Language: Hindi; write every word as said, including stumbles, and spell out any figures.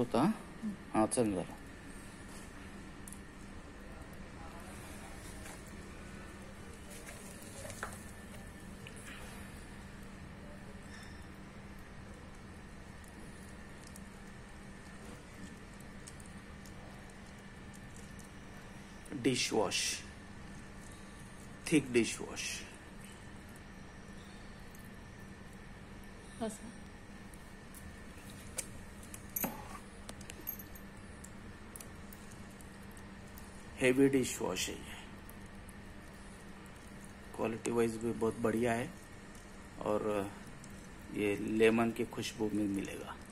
होता. हाँ चल जरा. Dish wash, thick dish wash. असं हेवी डिश वॉश है ये. क्वालिटी वाइज भी बहुत बढ़िया है और ये लेमन की खुशबू में मिलेगा.